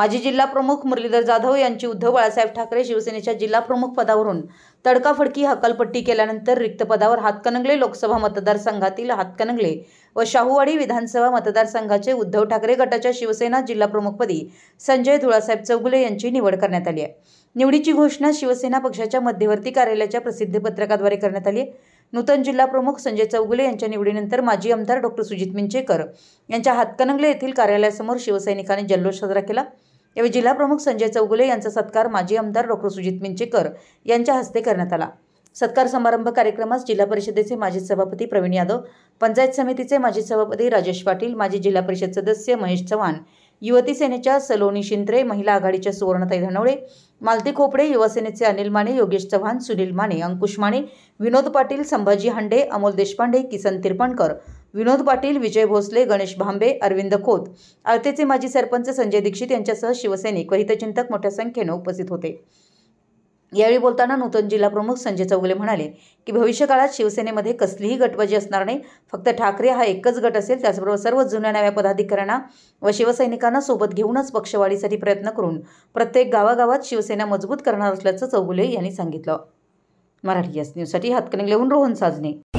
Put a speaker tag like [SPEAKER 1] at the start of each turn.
[SPEAKER 1] माजी जिल्हा प्रमुख मुरलीधर जाधव यांची उद्धव बाळासाहेब ठाकरे शिवसेनेच्या जिल्हा प्रमुख पदावरून तडकाफडकी हकालपट्टी केल्यानंतर रिक्त पदावर हातकणंगले लोकसभा मतदारसंघातील हातकणंगले व शाहूवाडी विधानसभा मतदारसंघाचे उद्धव ठाकरे गटाच्या शिवसेना जिल्हा प्रमुखपदी संजय धुळासाहेब चौगुले यांची निवड करण्यात आली आहे। निवडीची घोषणा शिवसेना पक्षाच्या मध्यवर्ती कार्यालयाच्या प्रसिद्धी पत्रकाद्वारे करण्यात आली आहे। नूतन जिल्हा प्रमुख संजय चौगुले यांच्या निवडीनंतर माजी आमदार डॉ. सुजित मिंचेकर यांच्या हातकणंगले येथील कार्यालयासमोर शिवसैनिकांनी जल्लोष साजरा केला। यावेळी जिल्हा प्रमुख संजय चौगुले यांचा सत्कार माजी आमदार डॉ. सुजित मिंचेकर यांच्या हस्ते करण्यात आला। सत्कार समारंभ कार्यक्रमास जिल्हा परिषदेचे माजी सभापती प्रवीण यादव, पंचायत समितीचे माजी सभापती राजेश पाटील, माजी जिल्हा परिषद सदस्य महेश चव्हाण, युवती सेनेच्या सलोनी शिंत्रे, महिला आघाडीच्या सुवर्णताई धनवळे, मालती खोपडे, युवा सेनेचे अनिल माने, योगेश चव्हाण, सुनील माने, अंकुश माने, विनोद पाटील, संभाजी हांडे, अमोल देशपांडे, किसन तिरपणकर, विनोद पाटील, विजय भोसले, गणेश भांबे, अरविंद खोत, आळतेचे माजी सरपंच संजय दीक्षित यांच्यासह शिवसैनिक व हितचिंतक मोठ्या संख्येने उपस्थित होते। यावेळी बोलताना नूतन जिल्हा प्रमुख संजय चौगुले म्हणाले की भविष्यकाळात शिवसेनेमध्ये कसलीही गटबाजी असणार नाही, फक्त ठाकरे हा एकच गट असेल। त्याचबरोबर सर्व जुन्या नव्या पदाधिकाऱ्यांना व शिवसैनिकांना सोबत घेऊनच पक्षवाढीसाठी प्रयत्न करून प्रत्येक गावागावात शिवसेना मजबूत करणार असल्याचं चौगुले यांनी सांगितलं। मराठी न्यूजसाठी हातकणंगलेहून रोहन साजने।